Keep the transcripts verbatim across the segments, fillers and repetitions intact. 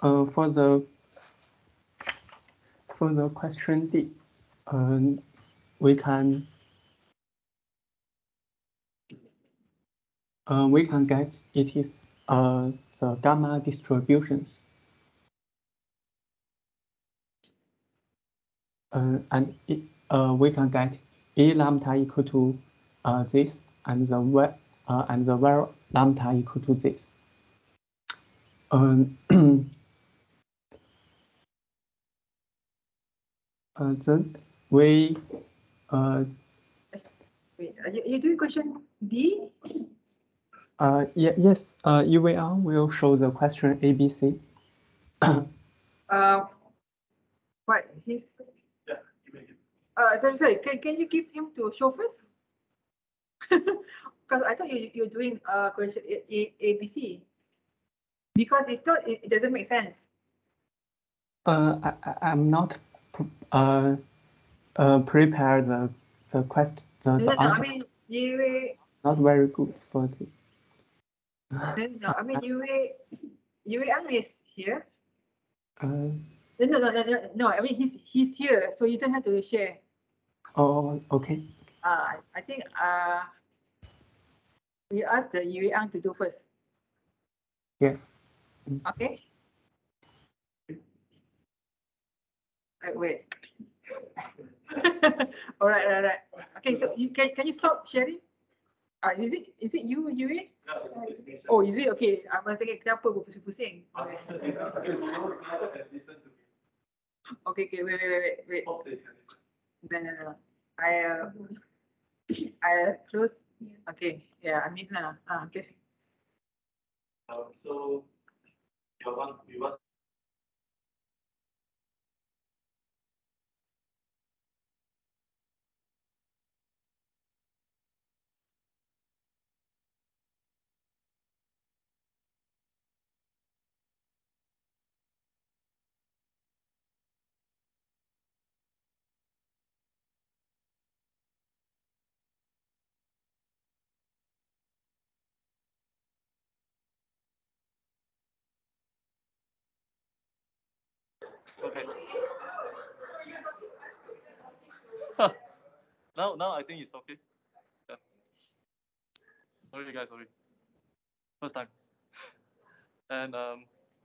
Uh, for the for the question D, um, we can uh, we can get it is uh, the gamma distributions. Uh, and it, uh, we can get E lambda equal to uh, this and the y uh, and the y lambda equal to this. Um, uh, then we uh, Wait, are you, are you doing question D? uh, yeah, yes, uh, U V R will show the question A B C. uh, what his? Yeah, you may give. Uh, sorry, sorry. Can can you give him to show first? Because I thought you you're doing uh question A, A, A B C. Because if not, it, it doesn't make sense. Uh, I, I I'm not uh uh prepare the the question the, No, the no, no. I answer. mean, you. Not very good for this. No, no. I mean, you. You is here. Uh, No, no, no, no, no. I mean, he's he's here, so you don't have to share. oh, okay. Uh, I think uh, we ask the Yue Ang to do first. Yes. Okay. Uh, wait. all right, all right. Okay, so you can can you stop sharing? Uh, is it is it you Yue? Oh, is it okay? I'm thinking kenapa berpusing-pusing? Okay, okay, wait, wait, wait, wait. No, no, no. I uh, I close. Okay, yeah, I mean lah. Uh, okay. Um, so you want you want. Okay. now, now I think it's okay. Yeah. Sorry, guys. Sorry. First time. And um,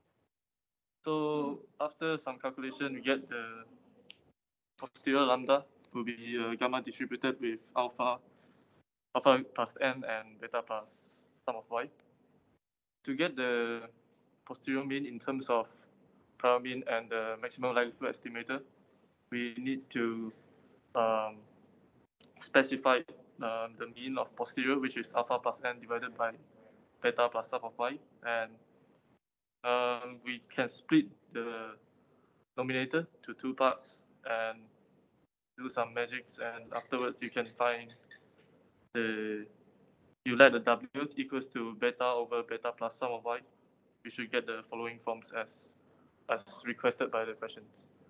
so after some calculation, we get the posterior lambda will be uh, gamma distributed with alpha, alpha plus n and beta plus sum of y. To get the posterior mean in terms of prior mean and the maximum likelihood estimator, we need to um, specify uh, the mean of posterior, which is alpha plus n divided by beta plus sum of y, and um, we can split the denominator to two parts and do some magics, and afterwards you can find the, you let the w equals to beta over beta plus sum of y. We should get the following forms as as requested by the questions.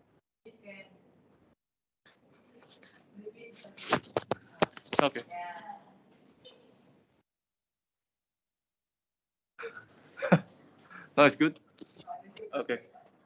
Okay. No, it's good. Okay.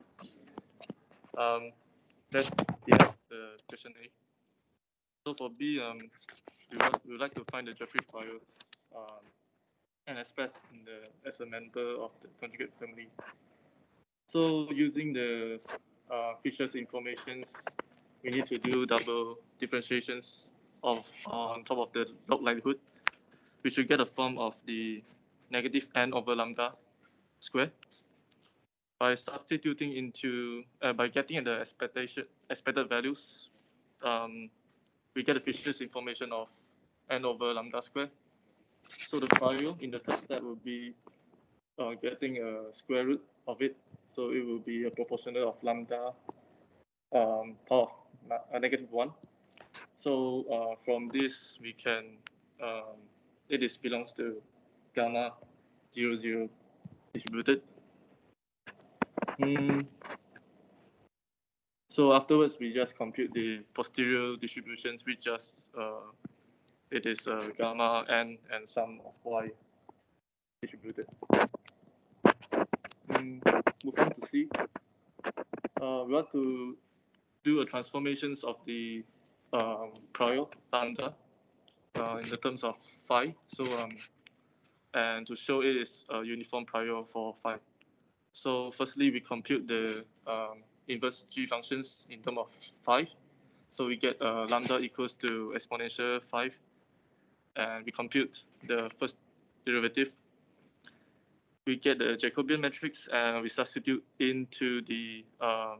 Um, then yeah, the question A. So for B, um, we would, we would like to find the Jeffrey file um, and express in the as a member of the conjugate family. So using the uh, Fisher's informations, we need to do double differentiations of on top of the log likelihood. We should get a form of the negative n over lambda square. By substituting into, uh, by getting the expectation expected values, um, we get the Fisher's information of n over lambda square. So the trial in the third step will be uh, getting a square root of it. So it will be a proportional of lambda um, power of a negative one. So uh, from this we can, um, it is belongs to gamma zero zero distributed. Mm. So afterwards we just compute the posterior distributions, which just uh, it is uh, gamma n and sum of y distributed. Mm, move on to C, uh, we want to do a transformations of the um, prior lambda uh, in the terms of phi. So um, and to show it is a uniform prior for phi. So firstly, we compute the um, inverse G functions in terms of phi. So we get uh, lambda equals to exponential five, and we compute the first derivative. We get the Jacobian matrix, and we substitute into the um,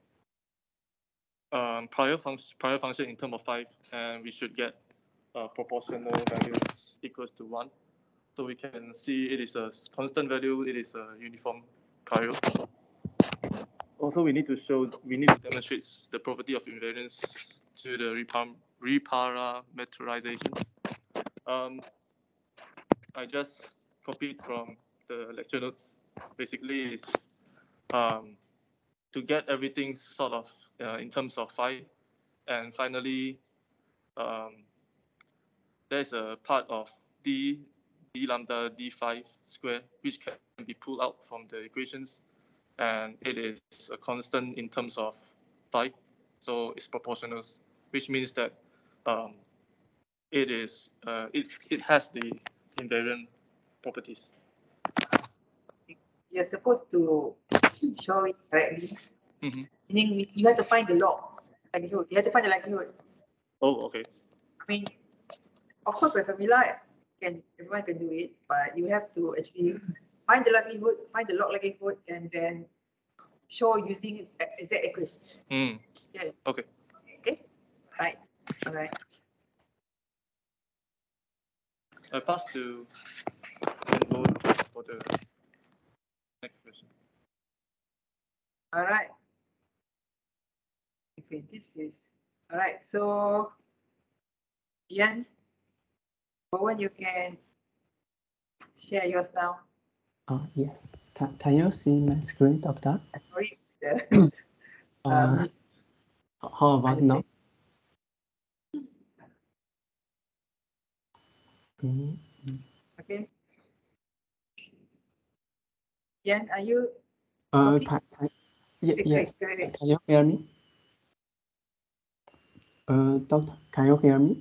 um, prior, function, prior function in terms of five, and we should get uh, proportional values equals to one. So we can see it is a constant value, it is a uniform prior. Also, we need to show, we need to demonstrate the property of invariance to the repar reparameterization. Um, I just copied from the lecture notes. Basically, it's um, to get everything sort of uh, in terms of phi, and finally, um, there's a part of d d lambda d phi square which can be pulled out from the equations, and it is a constant in terms of phi, so it's proportional, which means that um, it is uh, it it has the invariant properties. You're supposed to show it correctly. Mm-hmm. Meaning you have to find the log likelihood. You have to find the likelihood. Oh, okay. I mean, of course, by formula, can everyone can do it, but you have to actually find the likelihood, find the log likelihood, and then show using exact equation. Mm. Yeah. Okay. Okay. Right. All right. I pass to Enlo for the next question. All right. Okay, this is all right. So, Ian, Bowen, you can share yours now. Uh, yes. Can, can you see my screen, Doctor? Sorry. The, Uh, um, how about now? Mm -hmm. Okay. Ian, are you? Uh, can, can, yeah, yes. Can you hear me? Uh, Doctor, can you hear me?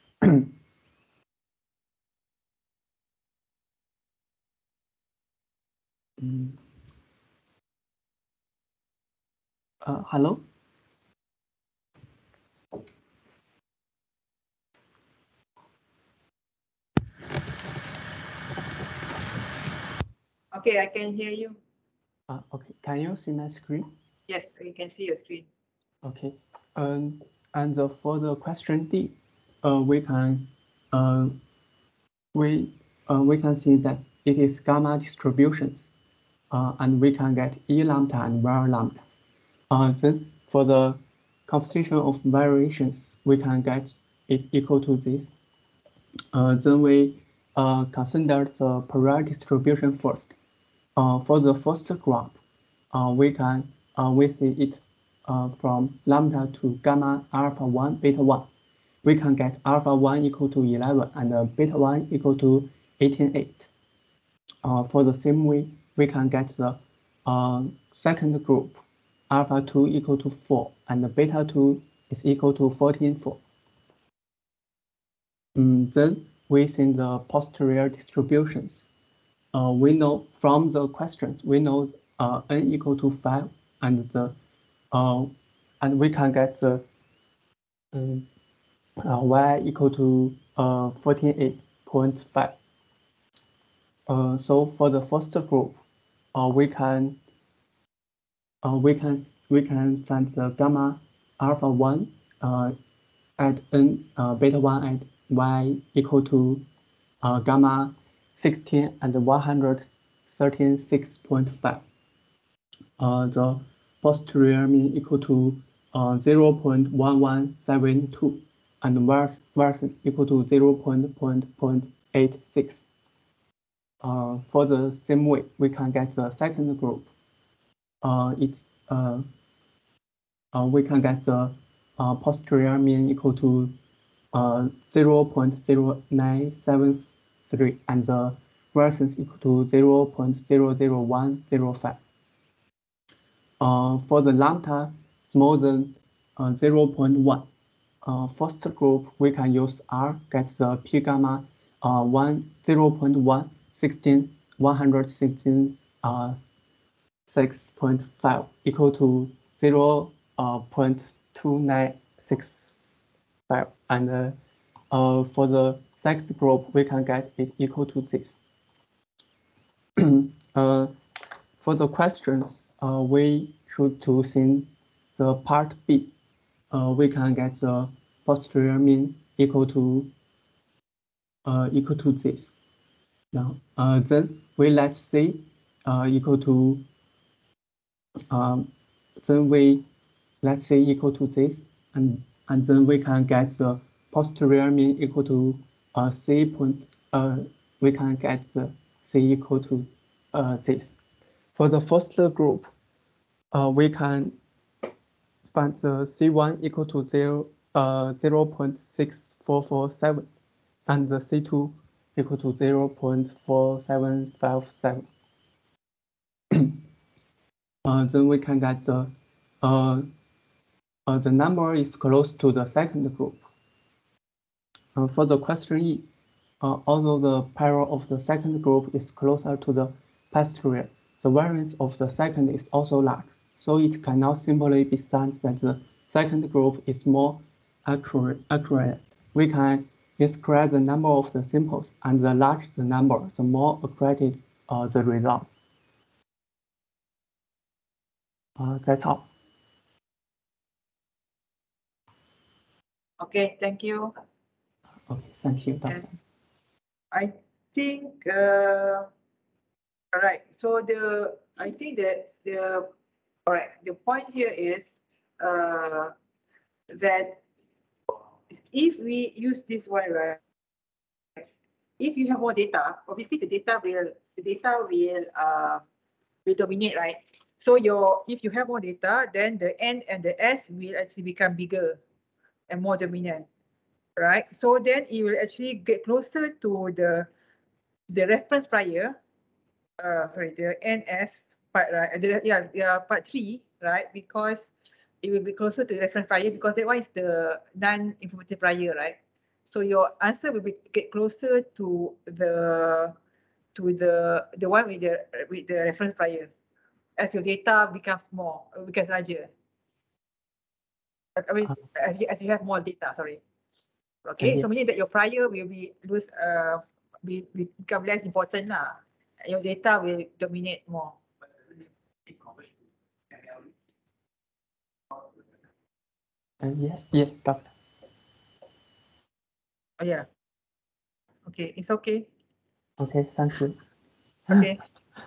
mm. Uh, hello? Okay, I can hear you. Uh, okay, can you see my screen? Yes, we can see your screen. Okay. Um, and uh, for the question D, uh, we can uh, we uh, we can see that it is gamma distributions, uh, and we can get E lambda and var lambda. Uh, then for the coefficient of variations, we can get it equal to this. Uh, then we uh, consider the Fourier distribution first. Uh, for the first graph, uh, we can uh, we see it uh, from lambda to gamma alpha one beta one. We can get alpha one equal to eleven and uh, beta one equal to eighteen eight. Uh, for the same way, we can get the uh, second group, alpha two equal to four and beta two is equal to fourteen four. Um, then we see the posterior distributions. Uh, we know from the questions, we know uh, n equal to five and the uh, and we can get the um, uh, y equal to uh, forty-eight point five. Uh, so for the first group, uh, we can uh, we can we can find the gamma alpha one uh, at n uh, beta one at y equal to uh, gamma sixteen and one hundred thirty-six point five. Uh, the posterior mean equal to uh, zero point one one seven two and versus equal to zero point eight six. Uh, for the same way, we can get the second group. Uh, it's uh, uh, we can get the uh, posterior mean equal to uh, zero point zero nine seven three and the versus equal to zero point zero zero one zero five. uh, for the lambda smaller than uh, zero point one, uh, first group we can use R get the p gamma uh, one zero point one sixteen one hundred sixteen uh, six point five equal to zero point two nine six five, and uh, uh, for the second group we can get it equal to this. uh, for the questions, uh, we should to think the part B. Uh, we can get the posterior mean equal to uh, equal to this. Now, uh, then we let C uh, equal to um, then we let C equal to this, and and then we can get the posterior mean equal to uh, C point. Uh, we can get the C equal to uh, this. For the first group, uh, we can find the C one equal to zero, uh, zero point six four four seven, and the C two equal to zero point four seven five seven. uh, then we can get the uh, uh, the number is close to the second group. Uh, for the question E, uh, although the pair of the second group is closer to the posterior, the variance of the second is also large, so it cannot simply be said that the second group is more accurate. accurate. We can describe the number of the samples, and the larger the number, the more accurate uh, the results. Uh, that's all. Okay, thank you. Okay, thank you, Doctor. And I think, uh, all right, so the, I think that the, all right, the point here is uh, that if we use this one, right, if you have more data, obviously the data will, the data will, uh, will dominate, right? So your, if you have more data, then the N and the S will actually become bigger and more dominant, right? So then it will actually get closer to the the reference prior, uh, sorry, the N S part, right? The, yeah, yeah, part three, right? Because it will be closer to the reference prior because that one is the non-informative prior, right? So your answer will be get closer to the to the the one with the with the reference prior as your data becomes more becomes larger. I mean, as you, as you have more data, sorry. Okay, so meaning that your prior will be lose uh be, be become less important lah. Your data will dominate more. Uh, yes, yes, Doctor. Oh yeah. Okay, it's okay. Okay, thank you. Okay.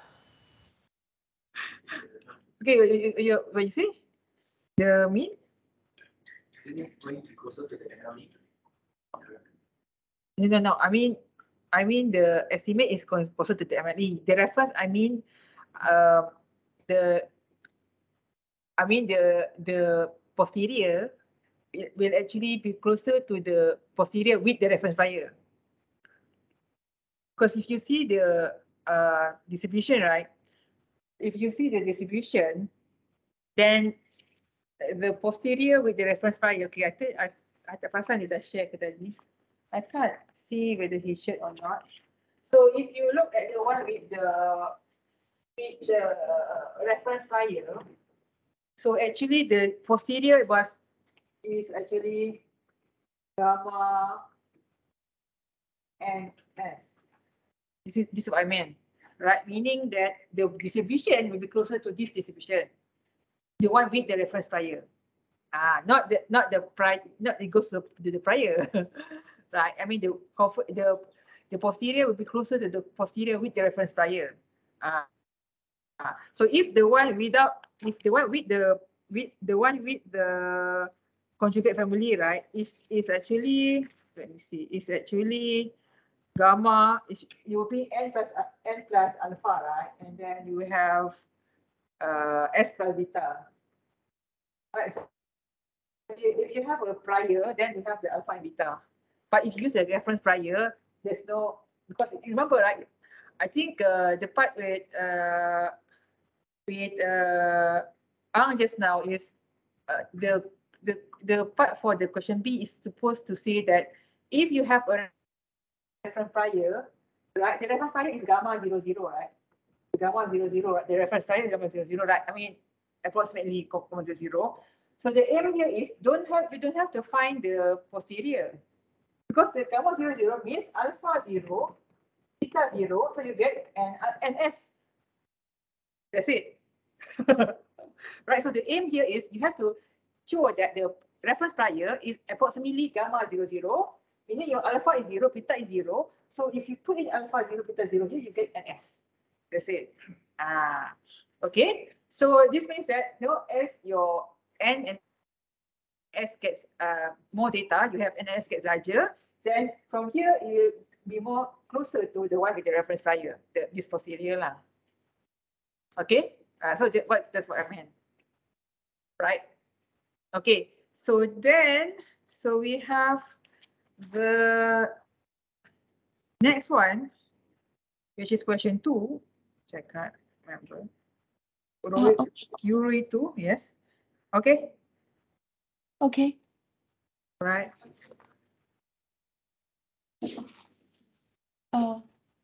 Okay, you, you, you, what you say? The mean? No, no, no. I mean, I mean the estimate is closer to the M L E. The reference, I mean, uh, the, I mean the the posterior it will actually be closer to the posterior with the reference prior. Because if you see the uh, distribution, right? If you see the distribution, then the posterior with the reference prior. Okay, I think I I tak perasan dia dah share ke tadi. I can't see whether he shared or not. So if you look at the one with the with the reference prior, so actually the posterior was is actually gamma and S. This is this is what I meant, right? Meaning that the distribution will be closer to this distribution, the one with the reference prior. Ah, not the not the prior, not it goes to the, to the prior, right? I mean the the the posterior will be closer to the posterior with the reference prior. Ah, ah. So if the one without, if the one with the with the one with the conjugate family, right, is is actually, let me see, is actually gamma is you will be n plus uh, n plus alpha, right, and then you have uh, s plus beta, right? So if you have a prior, then you have the alpha and beta. But if you use a reference prior, there's no, because you remember, right? I think uh, the part with uh, with uh, found just now is uh, the the the part for the question B is supposed to say that if you have a reference prior, right? The reference prior is gamma zero zero, right? Gamma zero zero, right? The reference prior is gamma zero zero, right? I mean, approximately gamma zero zero. So the aim here is don't have you don't have to find the posterior, because the gamma zero zero means alpha zero, beta zero, so you get an an S. That's it. Right. So the aim here is you have to show that the reference prior is approximately gamma zero zero, meaning your alpha is zero, beta is zero. So if you put in alpha zero, beta zero here, you get an S. That's it. Ah, okay. So this means that you know, as your N and S gets uh, more data, you have N S gets larger, then from here it will be more closer to the one with the reference prior, the, this posterior lah. Okay. Uh, so that, what that's what I meant. Right. Okay. So then, so we have the next one, which is question two. I can't remember. Uh, okay. Uri two, yes. Okay. Okay. Right. Uh,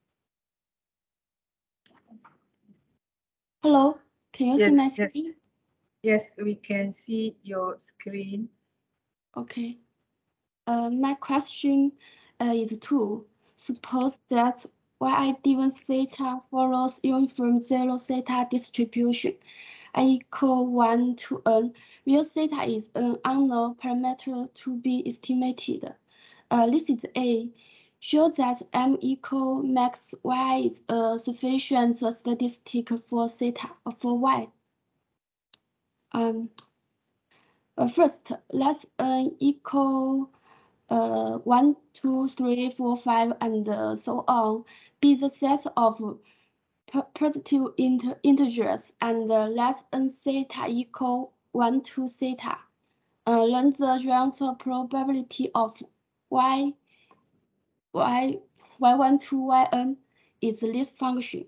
hello, can you yes, see my yes. screen? Yes, we can see your screen. Okay. Uh, my question uh, is two. Suppose that yi given theta follows uniform zero theta distribution. I equal one to n, where theta is an unknown parameter to be estimated. Uh, this is A. Show that M equal max Y is a sufficient statistic for theta for Y. Um, uh, first, let's N equal uh, one, two, three, four, five, and uh, so on be the set of positive inter integers, and uh, let n theta equal one to theta. Uh, then the joint probability of y y y one to yn is this function.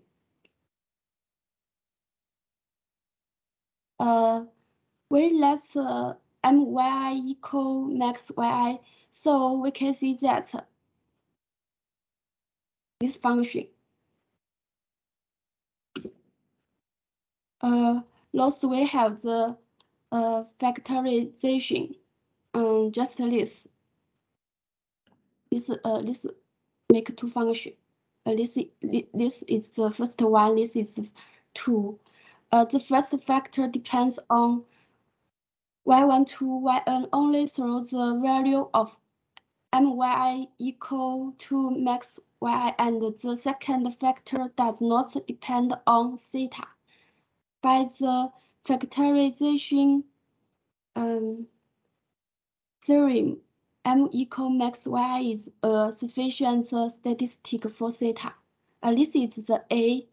Uh, we let uh, my equal max yi, so we can see that this function. Uh, thus we have the uh, factorization. Um, just this. This uh this make two function. Uh, this this is the first one. This is two. Uh, the first factor depends on y one to yn only through the value of my equal to max y, and the second factor does not depend on theta. By the factorization um, theorem, M equal max y is a sufficient statistic for theta. Uh, this is the A.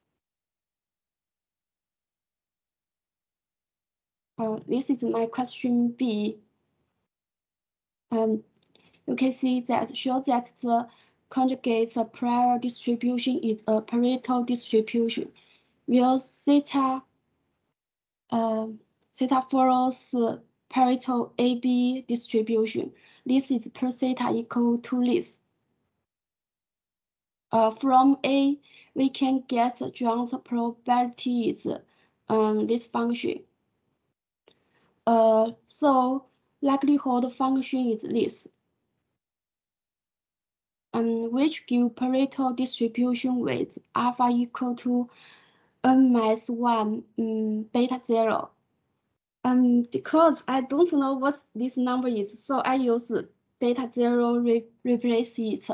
Uh, this is my question B. Um, you can see that show that the conjugate prior distribution is a Pareto distribution, where theta uh, theta follows Pareto A B distribution. This is per theta equal to this. Uh, from A, we can get the joint probabilities, um, this function. Uh, so likelihood function is this, um, which give Pareto distribution with alpha equal to n minus one, um, beta zero. Um, because I don't know what this number is, so I use beta zero re replace it.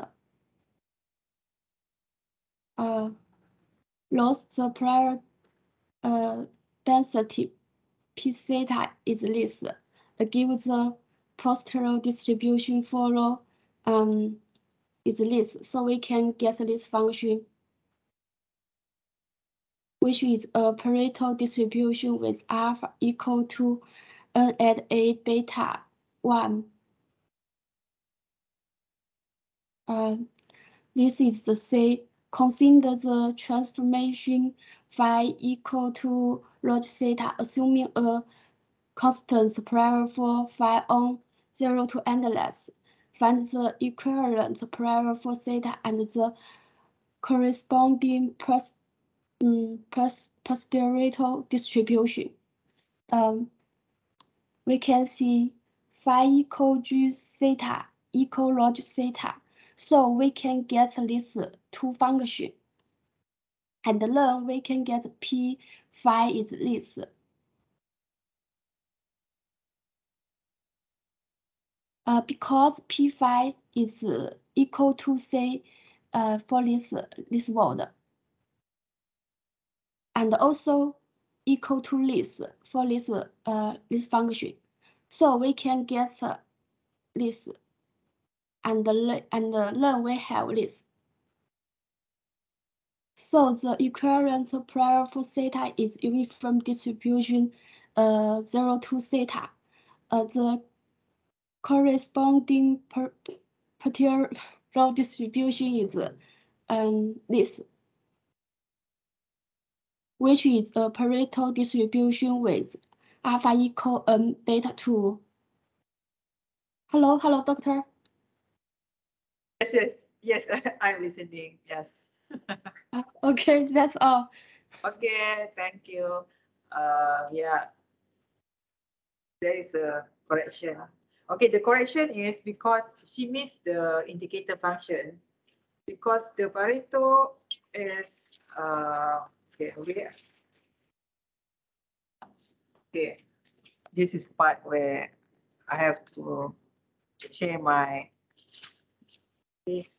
Uh, lost the prior uh, density p theta is this. Uh, give the posterior distribution follow um is this, so we can get this function, which is a Pareto distribution with alpha equal to n at a beta one. Uh, this is the C. Consider the transformation phi equal to log theta, assuming a constant superior for phi on zero to endless. Find the equivalent superior for theta and the corresponding pros, um, pros, posterior distribution. Um, we can see phi equal g theta equal log theta. So we can get this two function. And then we can get p phi is this. Uh, because p phi is uh, equal to say uh, for this this word, and also equal to this for this uh, this function. So we can get uh, this, and and then we have this. So the equivalent prior for theta is uniform distribution uh, zero to theta. Uh, the corresponding per partial distribution is um, this, which is a Pareto distribution with alpha equal n beta two. Hello, hello, doctor. Yes, yes, yes, I'm listening. Yes. Uh, okay, that's all. Okay, thank you. Uh, yeah, there is a correction. Okay, the correction is because she missed the indicator function because the Pareto is uh okay, okay. Okay, this is part where I have to share my this.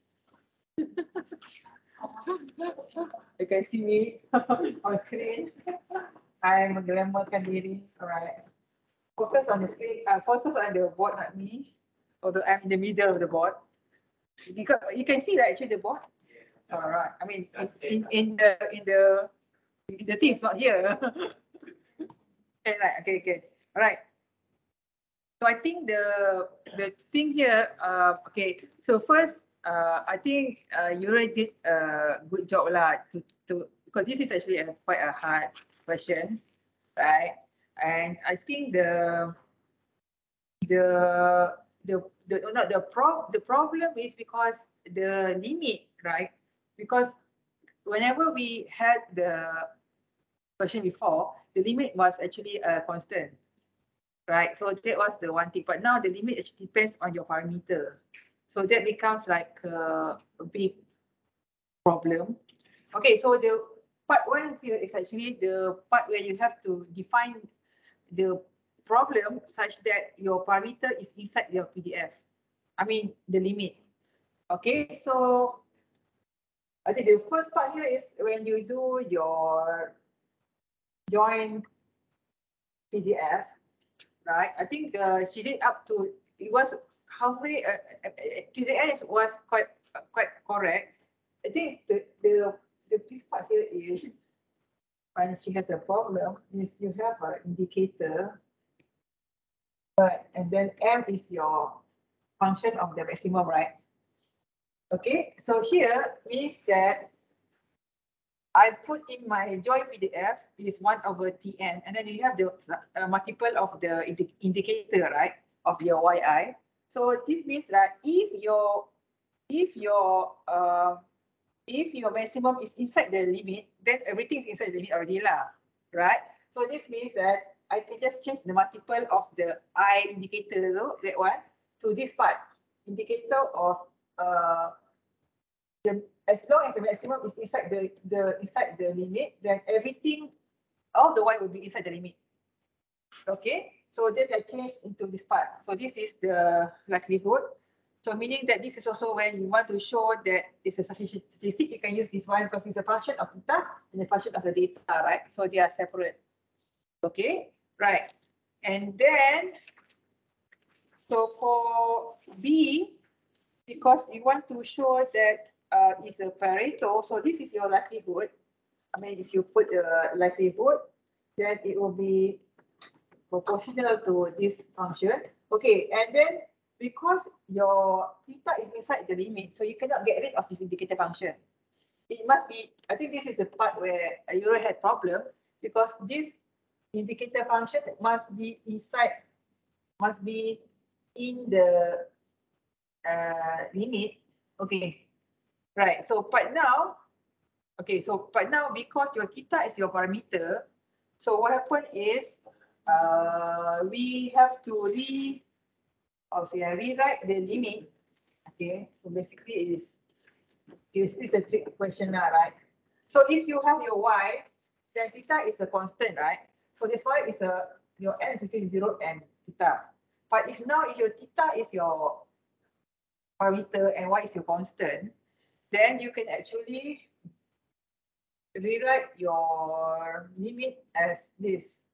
You can see me on screen. I'm menggambarkan diri. Alright. Focus on the screen. Uh, focus on the board, not me. Although I'm in the middle of the board. You can, you can see right actually the board. Alright. I mean, in, in, in the in the in the team's not here. Okay, right. Okay, okay. Alright. So I think the the thing here. Uh, okay. So first, uh, I think uh, you already did a good job lah to to because this is actually a, quite a hard question, right? And I think the the the the not the pro the problem is because the limit, right? Because whenever we had the question before, the limit was actually a constant, right? So that was the one thing. But now the limit actually depends on your parameter. So that becomes like a, a big problem. Okay, so the part one here is actually the part where you have to define the problem such that your parameter is inside your P D F. I mean the limit. Okay, so I think the first part here is when you do your join P D F, right? I think the she did up to it was halfway. Uh, uh, to the end was quite uh, quite correct. I think the the the this part here is when she has a problem is you have an indicator, right? And then M is your function of the maximum, right? Okay, so here means that I put in my join P D F is one over T N, and then you have the uh, multiple of the indi indicator, right, of your Y I. So this means that if your if your uh, if your maximum is inside the limit, then everything is inside the limit already lah, right? So this means that I can just change the multiple of the I indicator, that one, to this part, indicator of uh, the, as long as the maximum is inside the, the inside the limit, then everything, all the Y will be inside the limit. Okay, so then I change into this part. So this is the likelihood. So meaning that this is also when you want to show that it's a sufficient statistic, you can use this one because it's a function of theta and a function of the data, right? So they are separate. Okay, right. And then, so for B, because you want to show that uh, it's a Pareto, so this is your likelihood. I mean, if you put the likelihood, then it will be proportional to this function. Okay, and then because your theta is inside the limit, so you cannot get rid of this indicator function. it must be, I think this is the part where Euro had problem, because this indicator function must be inside, must be in the uh, limit. Okay, right. So but now, okay, so but now because your theta is your parameter, so what happened is uh, we have to re, oh, so yeah, rewrite the limit. Okay, so basically it is, it's, it's a trick question now, right? So if you have your y, then theta is a constant, right? So this y is a, your n is actually zero and theta. But if now if your theta is your parameter and y is your constant, then you can actually rewrite your limit as this.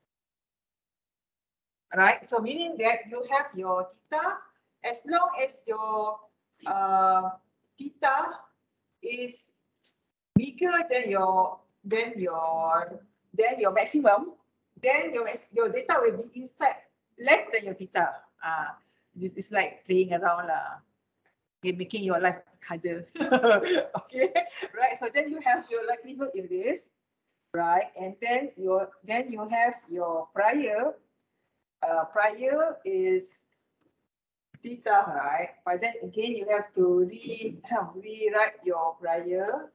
Right? So meaning that you have your theta, as long as your uh, theta is bigger than your than your than your maximum, then your your data will be inside less than your theta. Ah, this is like playing around lah. Okay, making your life harder. Okay, right? So then you have your likelihood is this, right? And then your then you have your prior. Uh, prior is theta, right? But then again, you have to re rewrite your prior.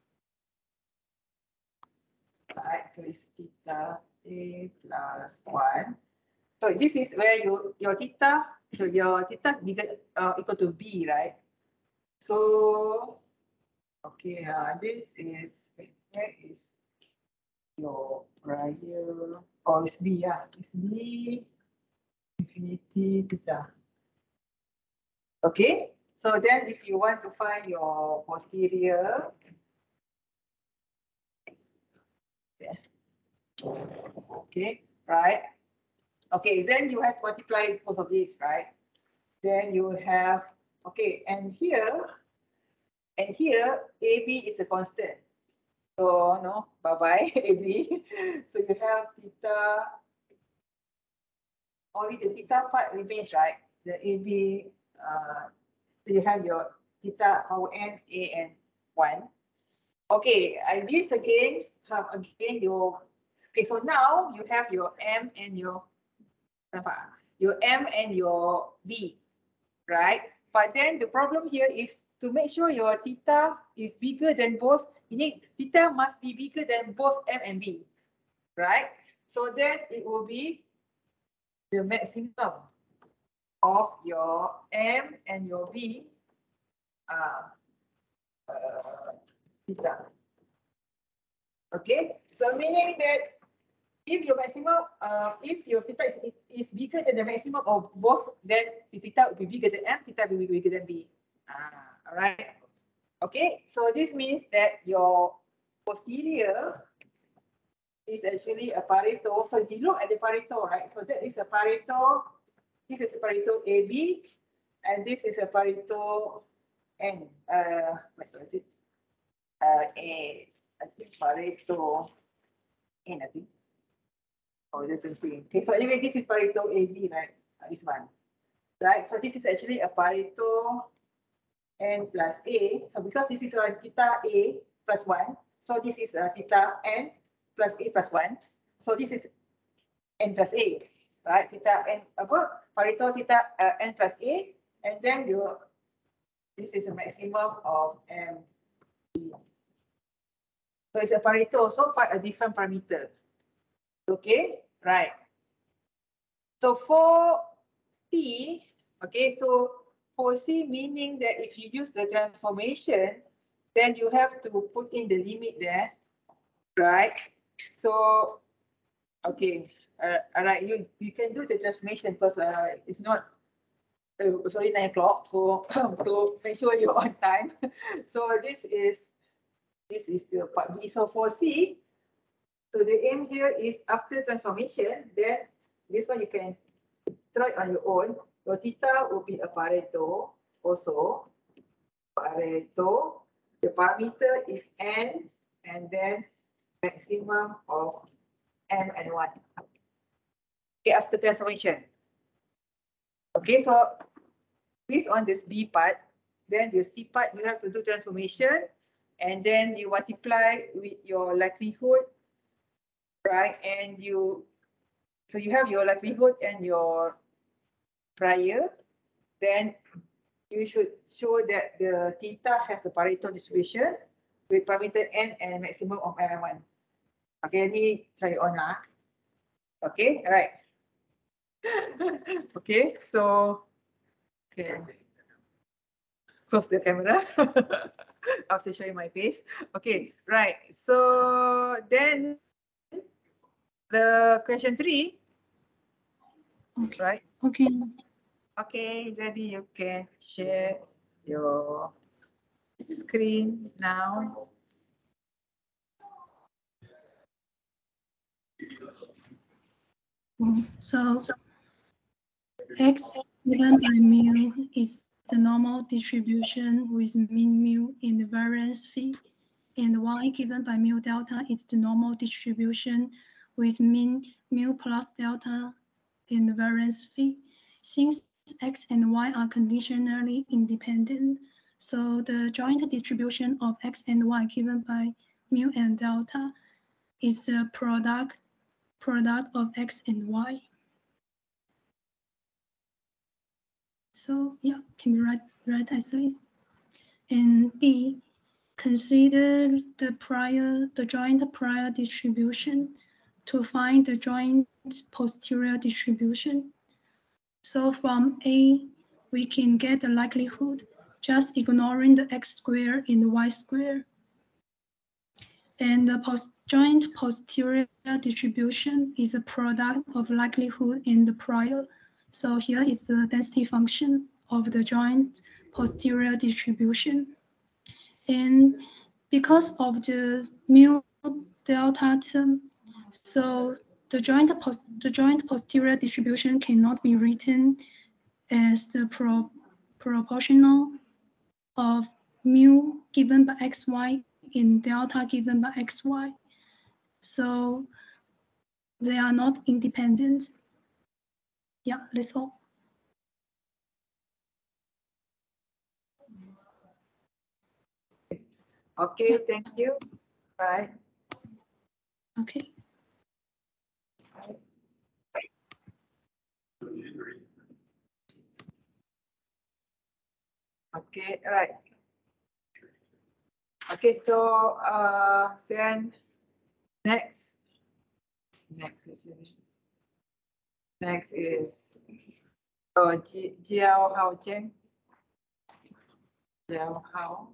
Right, so it's theta a plus one. So this is where you your theta, so your theta bigger uh, equal to b, right? So okay, uh, this is where is your prior? Oh, it's b, yeah, it's b infinity theta. Okay, so then if you want to find your posterior, okay, right? Okay, then you have to multiply both of these, right? Then you have, okay, and here, and here, A B is a constant. So, no, bye-bye, A B. So you have theta, only the theta part remains, right? The A B, uh, so you have your theta power n, A and one. Okay, and this again, have again your, okay, so now you have your M and your, your M and your B, right? But then the problem here is to make sure your theta is bigger than both, meaning theta must be bigger than both M and B, right? So then it will be the maximum of your M and your B uh, uh, theta. Okay, so meaning that if your maximum, uh, if your theta is, is bigger than the maximum of both, then the theta will be bigger than M, theta will be bigger than B. Ah, all right. Okay, so this means that your posterior is actually a Pareto. So if you look at the Pareto, right? So that is a Pareto. This is a Pareto A B, and this is a Pareto N. Uh, what was it? Uh, A. I think Pareto N. I think. Oh, that's the thing. Okay, so anyway, this is Pareto A B, right? Uh, this one, right? So this is actually a Pareto N plus A. So because this is a theta A plus one, so this is a theta N plus A plus one. So this is N plus A, right? Theta N above Pareto theta uh, N plus A, and then you, this is a maximum of M. So it's a Pareto, so quite a different parameter. Okay, right. So for C, okay, so for C meaning that if you use the transformation, then you have to put in the limit there, right? So, okay, uh, all right, you, you can do the transformation because uh, it's not, uh, sorry, nine o'clock, so to make sure you're on time. So this is, this is the part B. So for C, so the aim here is after transformation, then this one you can try on your own. Your theta will be a Pareto also. Pareto. The parameter is N and then maximum of M and one. Okay, after transformation. Okay, so based on this B part, then the C part you have to do transformation. and then you multiply with your likelihood, right? And you, so you have your likelihood and your prior, then you should show that the theta has the Pareto distribution with parameter n and maximum of M M one. Okay, let me try it on lah. Okay, all right. Okay, so okay, close the camera. I'll still show you my face. Okay, right. So then the question three, Okay. right? Okay. Okay, then you can share your screen now. So X given by mu is the normal distribution with mean mu in the variance phi, and Y given by mu delta is the normal distribution with mean mu plus delta in the variance phi. Since X and Y are conditionally independent, so the joint distribution of X and Y given by mu and delta is the product product of X and Y. So yeah, can be write, write as this. And B, consider the prior, the joint prior distribution to find the joint posterior distribution. So from A, we can get the likelihood just ignoring the X square and the Y square. And the post joint posterior distribution is a product of likelihood and the prior. So here is the density function of the joint posterior distribution. And because of the mu delta term, so the joint, post, the joint posterior distribution cannot be written as the pro, proportional of mu given by xy in delta given by xy. So they are not independent. Yeah, that's all. Okay, thank you. Right. Okay. Okay, all right. Okay, so uh, then next, next is next is oh Jiao Hao Cheng. Jiao Hao.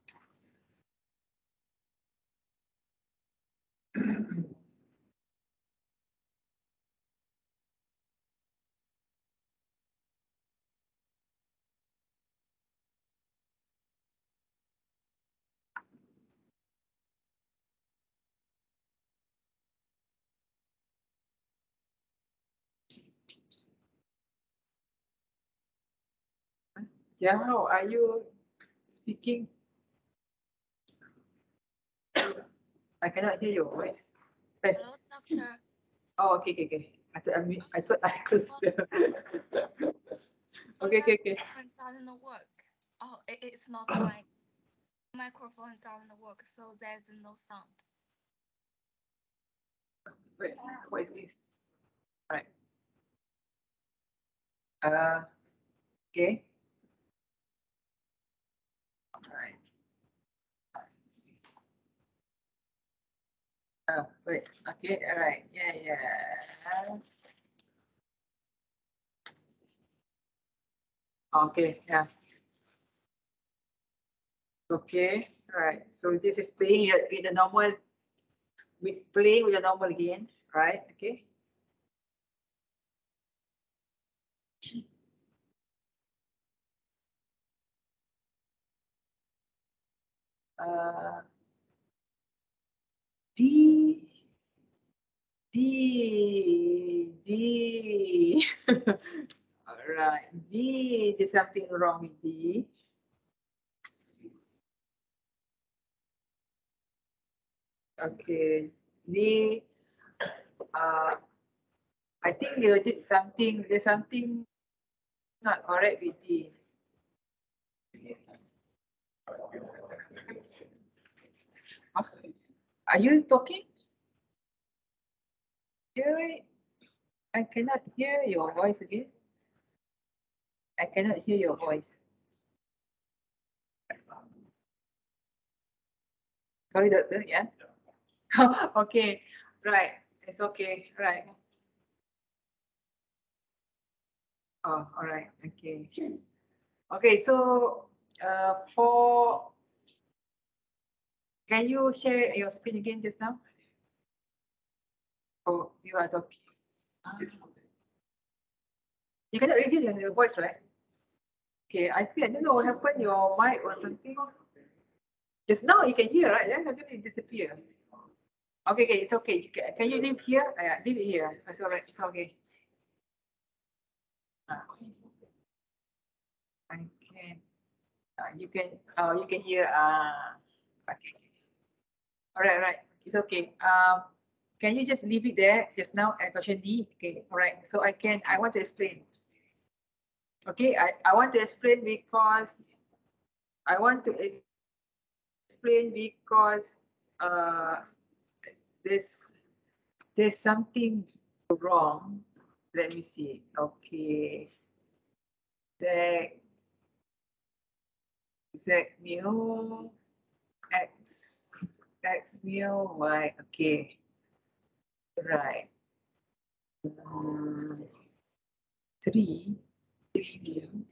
Jiao, are you speaking? I cannot hear your voice. Hello, doctor. Oh, okay, okay, okay. I thought I mean, I thought I closed the. Okay, okay, okay. Microphone doesn't work. Oh, it, it's not my microphone doesn't work, so there's no sound. Wait, what is this? All right. Uh, okay. All right. Uh, wait. Okay. All right. Yeah, yeah. Okay. Yeah. Okay. All right. So this is playing with the normal. We play with the normal again, right? Okay. Uh, D. D. D. All right. D. There's something wrong with D. Okay. D. Uh, I think you did something. There's something not correct with D. Are you talking? Jerry, I cannot hear your voice again. I cannot hear your voice. Sorry, doctor. Yeah. Okay. Right. It's okay. Right. Oh, all right. Okay. Okay. So, uh, for can you share your screen again just now? Oh, you are talking. Ah. You cannot really hear your voice, right? Okay. I think I don't know what happened. Your mic or something. Just now you can hear, right? Then suddenly it disappear. Okay, okay, it's okay. You can, can you leave here? Uh, leave it here. That's all right. It's okay. Uh, I can. Uh, you can. Oh, you can hear. Uh, okay. All right, all right. It's okay. Um, can you just leave it there just now at question D? Okay. All right. So I can. I want to explain. Okay. I I want to explain because I want to explain because uh there's there's something wrong. Let me see. Okay. The Z mu x x mu y. Okay. Right. Um, three. Three mu.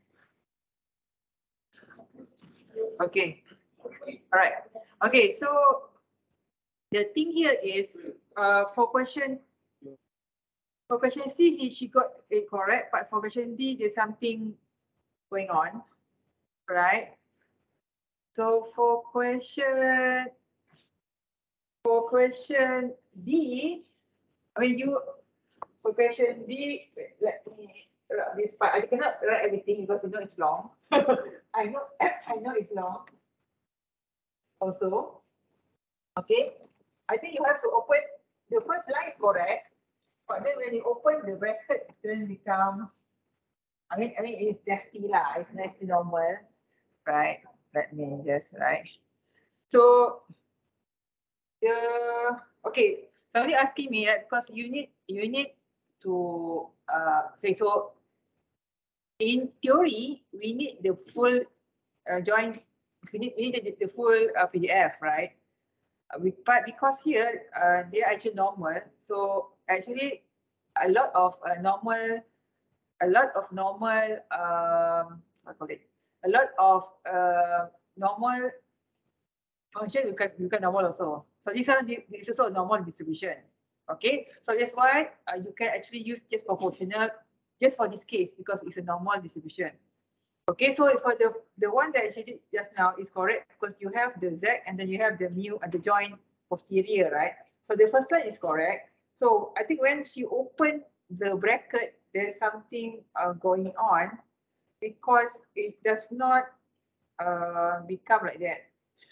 Okay. All right. Okay. So the thing here is, uh, for question for question C, he she got it correct, but for question D, there's something going on, right? So for question for question D, I mean you for question D, let me write this part. I cannot write everything because you know it's long. I know I know it's long. Also, okay. I think you have to open the first line is correct, but then when you open the bracket, then become. I mean, I mean it's nasty lah. It's nasty normal, right? Let me just write. So the okay. Somebody asking me right, because you need you need to uh okay. So in theory, we need the full uh, join. We need, we need the, the full uh, P D F, right? Uh, we, but because here uh, they are actually normal, so actually a lot of uh, normal, a lot of normal, um, what call it? A lot of uh, normal function you can you can normal also. So this one this is also a normal distribution. Okay, so that's why uh, you can actually use just proportional just for this case because it's a normal distribution. Okay, so for the the one that I did just now is correct because you have the Z and then you have the mu and the joint posterior, right? So the first line is correct. So I think when she opened the bracket, there's something uh, going on because it does not uh, become like that.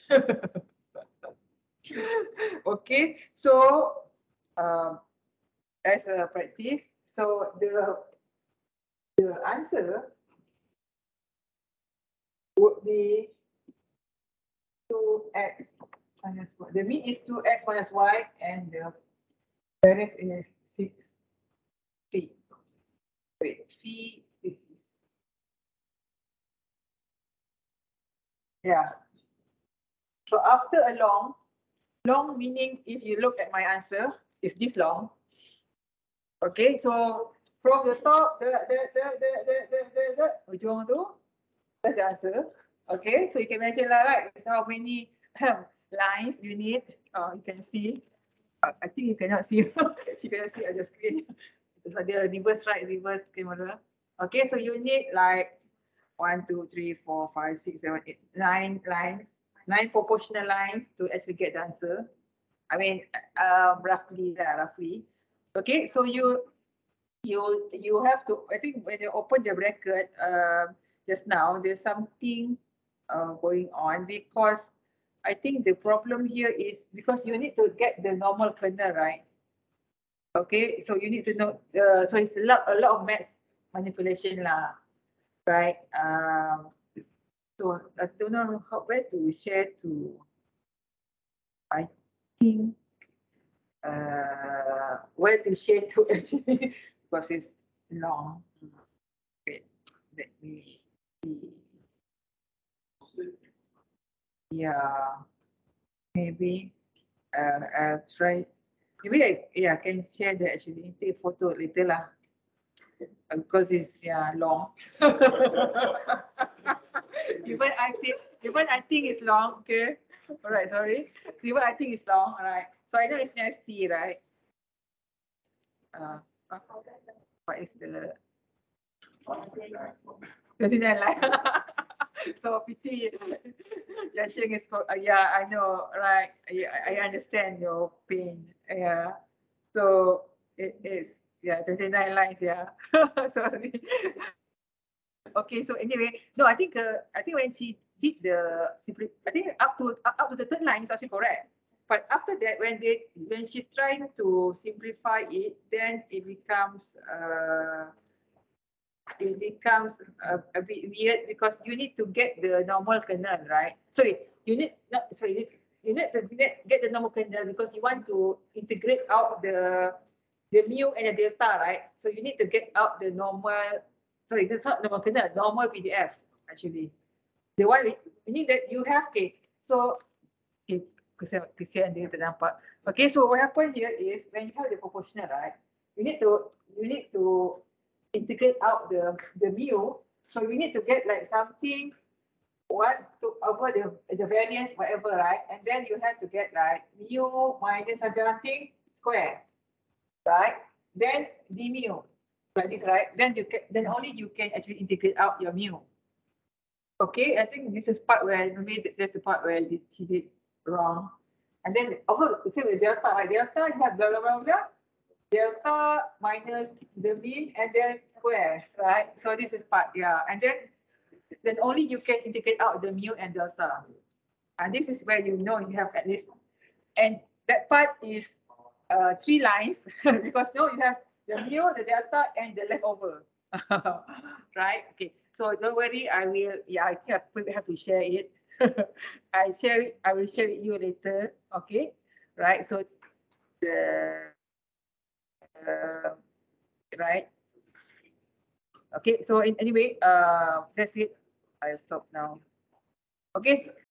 Okay, so um, as a practice, so the the answer would be two x minus y. The mean is two x minus y and the variance is six phi. Wait, phi is yeah. So after a long, long meaning if you look at my answer, is this long. Okay, so from the top, the the the the the the the, the ujung tu, that's the answer. Okay, so you can imagine lah, right? So how many lines you need? Uh, you can see. Uh, I think you cannot see. You cannot see at the screen. So the reverse right, reverse camera. Okay, so you need like one, two, three, four, five, six, seven, eight, nine lines, nine proportional lines to actually get the answer. I mean, um, roughly, yeah, roughly. Okay, so you you you have to. I think when you open the bracket, um, just now there's something uh, going on because I think the problem here is because you need to get the normal kernel, right? Okay, so you need to know. Uh, so it's a lot, a lot of math manipulation lah, right? Um, so I don't know how where to share to. I think uh, where to share to actually because it's long. Wait, let me see. Yeah, maybe uh, I'll try. Maybe I yeah I can share that actually. Take a photo later lah. Because it's yeah long. even I think even I think it's long. Okay. All right. Sorry. Even I think it's long. All right. So I know it's nasty, right? Uh, what is the thirty-nine line? So pity. Judging is called, uh, yeah, I know, right? I, I understand your pain. Yeah. So it is, yeah, twenty-nine lines, yeah. Sorry. Okay, so anyway, no, I think uh, I think when she did the simply, I think up to up, up to the third line is actually correct. But after that, when they when she's trying to simplify it, then it becomes uh, it becomes a, a bit weird because you need to get the normal kernel, right? Sorry, you need not sorry, you need, you need to get, get the normal kernel because you want to integrate out the the mu and the delta, right? So you need to get out the normal. Sorry, that's not normal kernel, normal P D F actually. The one we, we need that you have okay. So okay, kesian kesian dia tak nampak. Okay, so what happened here is when you have the proportional, right? You need to you need to integrate out the the mu. So you need to get like something one to over the the variance whatever, right? And then you have to get like mu minus something square, right? Then d mu like this, right? Then you can then only you can actually integrate out your mu. Okay, I think this is part where maybe there's a part where she did wrong. And then also the same with delta, right? Delta you have blah blah blah blah. Delta minus the mean and then square, right? So this is part, yeah. And then then only you can integrate out the mu and delta. And this is where you know you have at least, and that part is uh, three lines because now you have the mu, the delta, and the leftover, right? Okay. So don't worry, I will. Yeah, I think I probably have to share it. I share it. I will share it with you later. Okay, right? So the uh, right. Okay. So in, anyway, uh, that's it. I'll stop now. Okay.